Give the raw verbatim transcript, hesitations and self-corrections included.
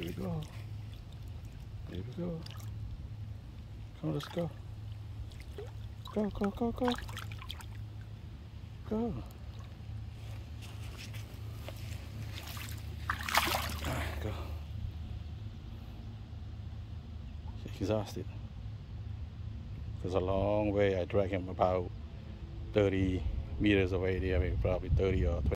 Here we go. Here we go. Come, let's go. Go, go, go, go. Go. Alright, go. She's exhausted. It's a long way. I drag him about thirty meters away there, maybe probably thirty or twenty.